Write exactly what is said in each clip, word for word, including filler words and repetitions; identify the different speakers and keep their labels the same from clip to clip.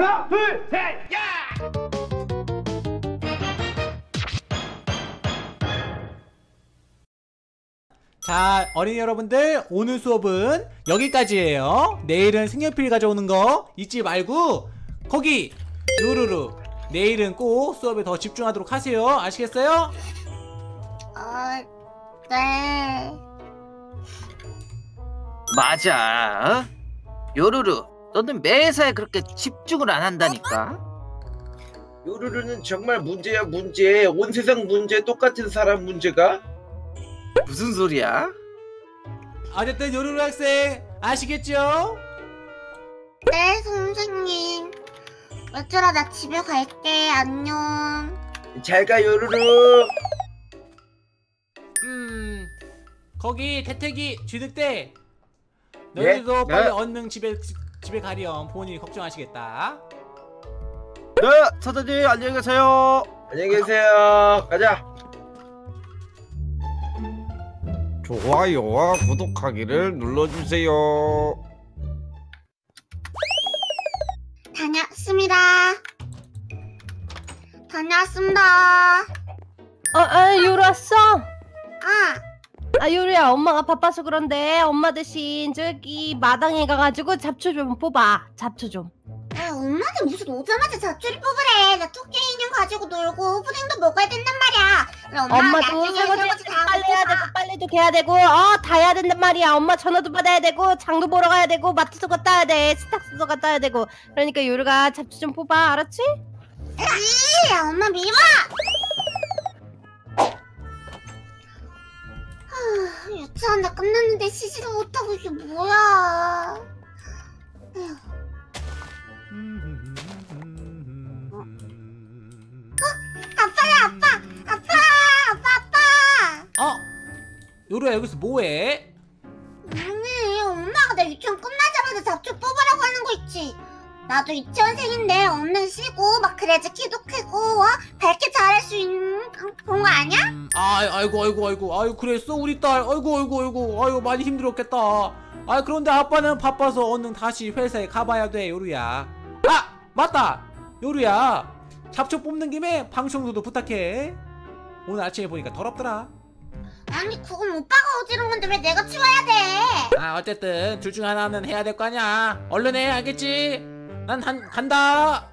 Speaker 1: 하나, 둘, 셋, 야!
Speaker 2: 자, 어린이 여러분들, 오늘 수업은 여기까지예요. 내일은 색연필 가져오는 거 잊지 말고 거기 요루루 내일은 꼭 수업에 더 집중하도록 하세요. 아시겠어요?
Speaker 3: 어, 네.
Speaker 4: 맞아. 어? 요루루, 너는 매사에 그렇게 집중을 안 한다니까.
Speaker 5: 요루루는 정말 문제야 문제. 온 세상 문제 똑같은 사람 문제가?
Speaker 4: 무슨 소리야?
Speaker 2: 어쨌든 요루루 학생 아시겠죠?
Speaker 3: 네, 선생님. 얘들아, 나 집에 갈게. 안녕.
Speaker 5: 잘 가 요루루.
Speaker 2: 음, 거기 태태기 쥐늑대
Speaker 5: 예?
Speaker 2: 너희들도 빨리
Speaker 5: 네?
Speaker 2: 얼른 집에 집에 가렴. 부모님이 걱정하시겠다.
Speaker 4: 네, 사장님 안녕히 계세요.
Speaker 5: 안녕히 계세요. 가자.
Speaker 6: 좋아요와 구독하기를 눌러주세요.
Speaker 3: 다녀왔습니다. 다녀왔습니다.
Speaker 7: 어, 아, 요루 왔어?
Speaker 3: 아,
Speaker 7: 아, 요루야, 엄마가 바빠서 그런데 엄마 대신 저기 마당에 가가지고 잡초 좀 뽑아. 잡초 좀.
Speaker 3: 야, 엄마는 무슨 오자마자 잡초를 뽑으래. 나 토끼 인형 가지고 놀고 푸딩도 먹어야 된단 말이야. 그래, 엄마
Speaker 7: 엄마도
Speaker 3: 나중에
Speaker 7: 설거지
Speaker 3: 설거지 다
Speaker 7: 빨래
Speaker 3: 하고
Speaker 7: 해야 되고 빨래도 개야 되고 어, 다 해야 된단 말이야. 엄마 전화도 받아야 되고 장도 보러 가야 되고 마트도 갔다 와야 돼. 스탁스도 갔다 와야 되고. 그러니까 요루가 잡초 좀 뽑아. 알았지?
Speaker 3: 이, 야, 엄마 미워. 하, 유치원 다 끝났는데 쉬지도 못하고 이게 뭐야. 에휴. 아빠야, 아빠, 아빠, 아빠, 아빠.
Speaker 2: 어? 요루야 여기서 뭐해?
Speaker 3: 아니, 엄마가 내 유치원 끝나자마자 잡초 뽑으라고 하는 거 있지. 나도 유치원생인데 얼른 쉬고 막 그래야지 키도 크고 어? 밝게 자랄 수 있는 그런 거 아니야?
Speaker 2: 음, 아, 아이고 아이고 아이고 아이고 그랬어 우리 딸. 아이고 아이고 아이고 아이고 많이 힘들었겠다. 아 그런데 아빠는 바빠서 얼른 다시 회사에 가봐야 돼 요루야. 아 맞다 요루야 잡초 뽑는 김에 방청소도 부탁해. 오늘 아침에 보니까 더럽더라.
Speaker 3: 아니, 그건 오빠가 어지러운 건데 왜 내가 치워야 돼?
Speaker 2: 아 어쨌든 둘 중 하나는 해야 될 거 아니야. 얼른 해. 알겠지? 난 한, 간다.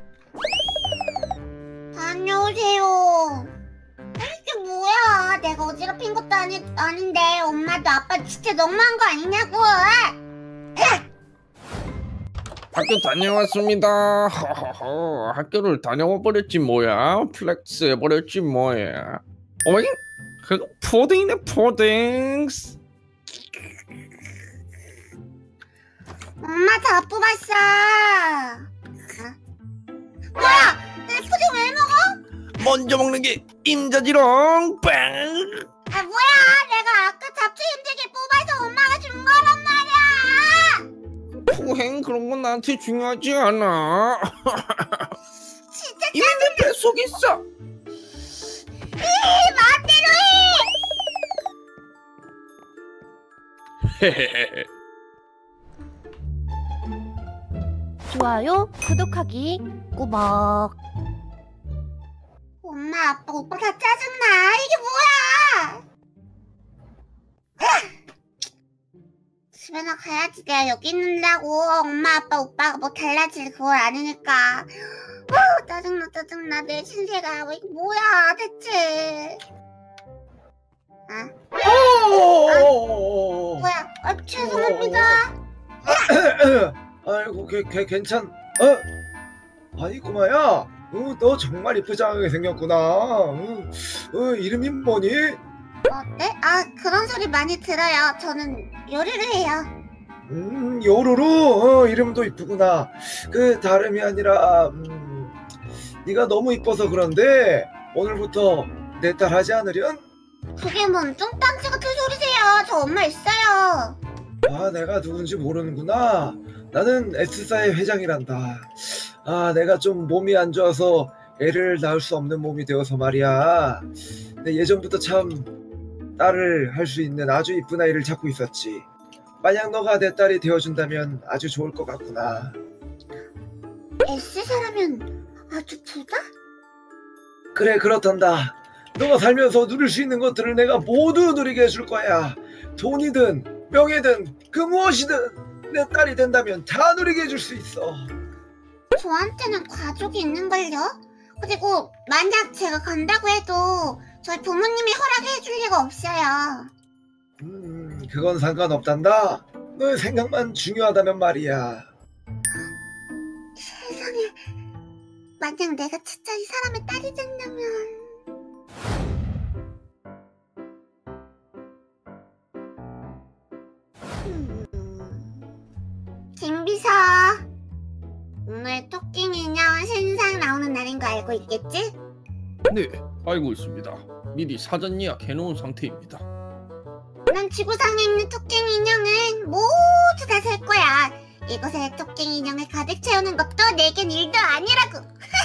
Speaker 3: 다녀오세요. 이게 뭐야? 내가 어지럽힌 것도 아니, 아닌데 엄마도 아빠 진짜 너무한 거 아니냐고.
Speaker 6: 학교 다녀왔습니다. 허허허, 학교를 다녀와 버렸지 뭐야. 플렉스 해버렸지 뭐야. 어이? 그거 푸딩이네 푸딩.
Speaker 3: 엄마 다 뽑았어. 어? 뭐야? 내 푸딩 왜 먹어?
Speaker 6: 먼저 먹는 게 임자지롱 빵.
Speaker 3: 아, 뭐야? 내가 아까 잡초 힘들게 뽑아서 엄마가 준 거란 말이야.
Speaker 6: 푸행 그런 건 나한테 중요하지 않아.
Speaker 3: 진짜
Speaker 6: 이미 내 뱃속에 있어.
Speaker 3: 이 마음대로 해.
Speaker 6: 헤헤헤.
Speaker 7: 좋아요, 구독하기 꾸벅.
Speaker 3: 엄마, 아빠, 오빠 다 짜증나. 이게 뭐야? 집에나 가야지. 내가 여기 있는다고. 엄마, 아빠, 오빠가 뭐 달라질 그걸 아니니까. 어, 짜증나, 짜증나. 내 신세가. 이게 뭐야, 대체. 아,
Speaker 5: 오!
Speaker 3: 뭐야. 아, 죄송합니다.
Speaker 5: 아이고, 걔, 걔 괜찮? 어? 아니 꼬마야, 어, 너 정말 이쁘장하게 생겼구나. 어, 어, 이름이 뭐니?
Speaker 3: 어, 네? 아, 그런 소리 많이 들어요. 저는 요리를 해요.
Speaker 5: 음, 요루루. 어, 이름도 이쁘구나. 그 다름이 아니라 음, 네가 너무 이뻐서 그런데 오늘부터 내 딸 하지 않으련?
Speaker 3: 그게 뭔 뚱딴지 같은 소리세요. 저 엄마 있어요.
Speaker 5: 아, 내가 누군지 모르는구나. 나는 S사의 회장이란다. 아, 내가 좀 몸이 안 좋아서 애를 낳을 수 없는 몸이 되어서 말이야. 근데 예전부터 참 딸을 할 수 있는 아주 이쁜 아이를 찾고 있었지. 만약 너가 내 딸이 되어준다면 아주 좋을 것 같구나.
Speaker 3: S사라면 아주 부자?
Speaker 5: 그래 그렇단다. 너가 살면서 누릴 수 있는 것들을 내가 모두 누리게 해줄 거야. 돈이든 명예든 그 무엇이든 내 딸이 된다면 다 누리게 해줄 수 있어.
Speaker 3: 저한테는 가족이 있는걸요? 그리고 만약 제가 간다고 해도 저희 부모님이 허락해줄 리가 없어요.
Speaker 5: 음 그건 상관없단다. 너의 생각만 중요하다면 말이야.
Speaker 3: 세상에, 만약 내가 진짜 이 사람의 딸이 된다면... 음... 김비서, 오늘 토끼 인형 신상 나오는 날인 거 알고 있겠지?
Speaker 6: 네, 알고 있습니다. 미리 사전 예약 해놓은 상태입니다.
Speaker 3: 난 지구상에 있는 토끼 인형은 모두 다 살 거야. 이곳에 토끼 인형을 가득 채우는 것도 내겐 일도 아니라고.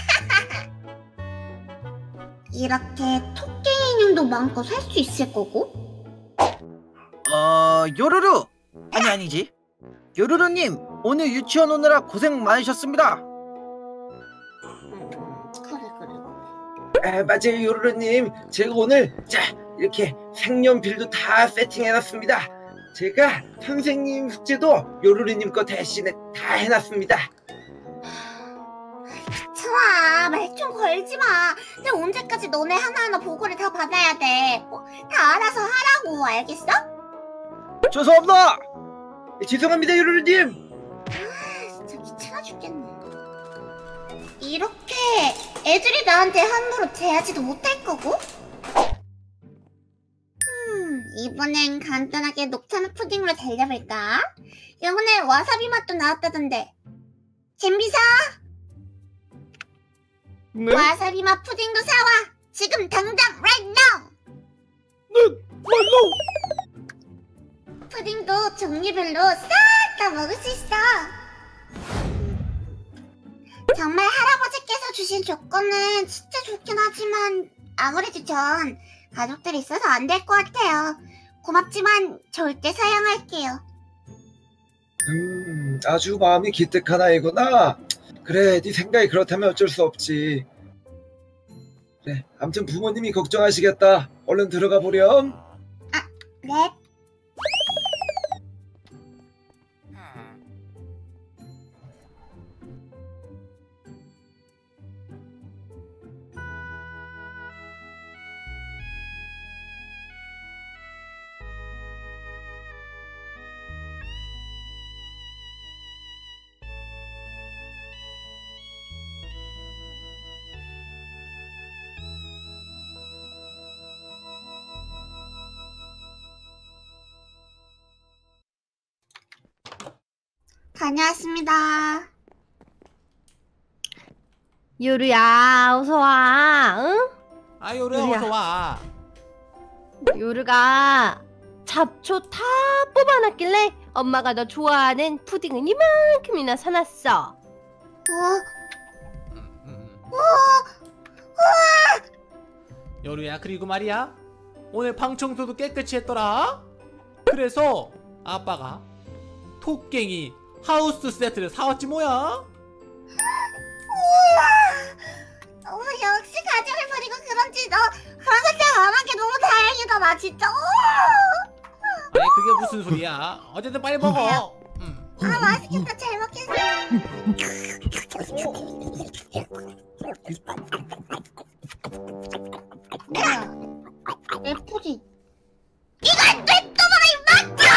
Speaker 3: 이렇게 토끼 인형도 마음껏 살 수 있을 거고.
Speaker 4: 어 요루루 아니 아니지 요루루님 오늘 유치원 오느라 고생 많으셨습니다.
Speaker 3: 그래 그래.
Speaker 5: 아, 맞아요 요루루님. 제가 오늘 자 이렇게 색연필도 다 세팅해놨습니다. 제가 선생님 숙제도 요루루님 거 대신에 다 해놨습니다.
Speaker 3: 좋아, 말 좀 걸지 마. 내가 언제까지 너네 하나하나 보고를 다 받아야 돼. 뭐, 다 알아서 하라고, 알겠어?
Speaker 4: 죄송합니다.
Speaker 5: 죄송합니다 요루루님.
Speaker 3: 아, 진짜 귀찮아 죽겠네. 이렇게 애들이 나한테 함부로 대하지도 못할 거고? 음, 이번엔 간단하게 녹차맛 푸딩으로 달려볼까? 이번에 와사비 맛도 나왔다던데. 잼비사!
Speaker 6: 네?
Speaker 3: 와사비 맛 푸딩도 사와! 지금 당장 right now!
Speaker 6: 말로!
Speaker 3: 푸딩도 종류별로 싹 다 먹을 수 있어. 정말 할아버지께서 주신 조건은 진짜 좋긴 하지만 아무래도 전 가족들이 있어서 안 될 것 같아요. 고맙지만 절대 사양할게요.
Speaker 5: 음 아주 마음이 기특한 아이구나. 그래 네 생각이 그렇다면 어쩔 수 없지. 그래 아무튼 부모님이 걱정하시겠다. 얼른 들어가 보렴.
Speaker 3: 네. 다녀왔습니다.
Speaker 7: 요루야, 어서 와. 응?
Speaker 2: 아 요루야
Speaker 7: 요루야.
Speaker 2: 어서 와.
Speaker 7: 요루가 잡초 다 뽑아놨길래 엄마가 너 좋아하는 푸딩은 이만큼이나 사놨어.
Speaker 3: 어?
Speaker 2: 요루야 그리고 말이야 오늘 방 청소도 깨끗이 했더라. 그래서 아빠가 토깽이 하우스 세트를 사왔지 뭐야.
Speaker 3: 우와! 어, 역시 가정을 버리고 그런지 너 그런 선택 안 한 게 너무 다행이다. 나 진짜. 우와!
Speaker 2: 아니 그게 무슨 소리야. 어쨌든 빨리 먹어. 음.
Speaker 3: 아 맛있겠다. 잘 먹겠어. 뭐야? 내 푸딩. 이건 내 또바이 맞다!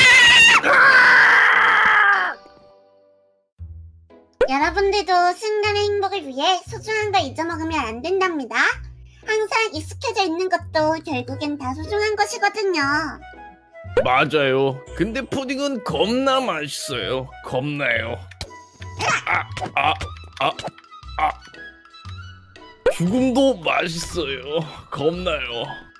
Speaker 3: 여러분들도 순간의 행복을 위해 소중한 걸 잊어먹으면 안 된답니다. 항상 익숙해져 있는 것도 결국엔 다 소중한 것이거든요.
Speaker 6: 맞아요. 근데 푸딩은 겁나 맛있어요. 겁나요. 아, 아, 아, 아. 죽음도 맛있어요. 겁나요.